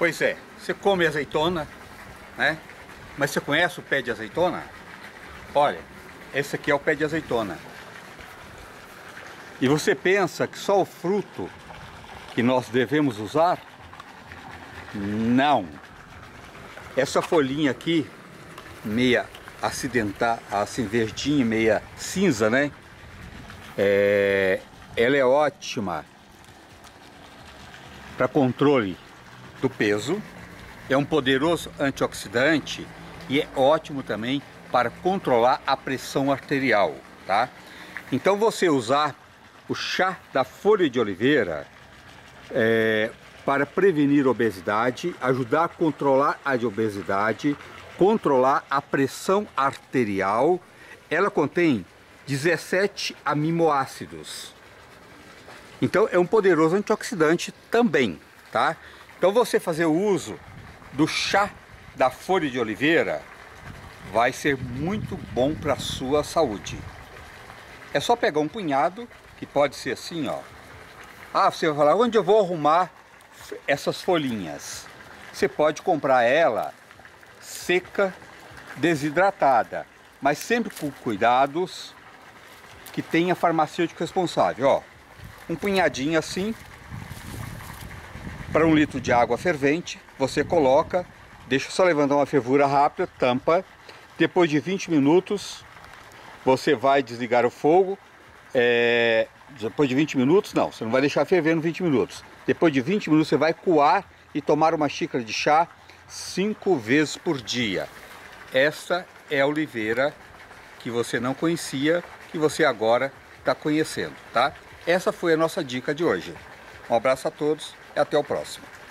Pois é, você come azeitona, né? Mas você conhece o pé de azeitona? Olha, esse aqui é o pé de azeitona. E você pensa que só o fruto que nós devemos usar? Não. Essa folhinha aqui, meia acidentada, assim verdinha, meia cinza, né? Ela é ótima para controle do peso, é um poderoso antioxidante e é ótimo também para controlar a pressão arterial, tá? Então você usar o chá da folha de oliveira para prevenir obesidade, ajudar a controlar a obesidade, controlar a pressão arterial. Ela contém 17 aminoácidos. Então é um poderoso antioxidante também, tá? Então você fazer o uso do chá da folha de oliveira vai ser muito bom para a sua saúde. É só pegar um punhado, que pode ser assim, ó. Ah, você vai falar, onde eu vou arrumar essas folhinhas? Você pode comprar ela seca, desidratada, mas sempre com cuidados, que tenha farmacêutico responsável, ó. Um punhadinho assim, para 1 litro de água fervente, você coloca, deixa só levantar uma fervura rápida, tampa. Depois de 20 minutos, você vai desligar o fogo. Depois de 20 minutos, não, você não vai deixar fervendo 20 minutos. Depois de 20 minutos, você vai coar e tomar uma xícara de chá 5 vezes por dia. Essa é a oliveira que você não conhecia, que você agora está conhecendo, tá? Essa foi a nossa dica de hoje. Um abraço a todos e até o próximo.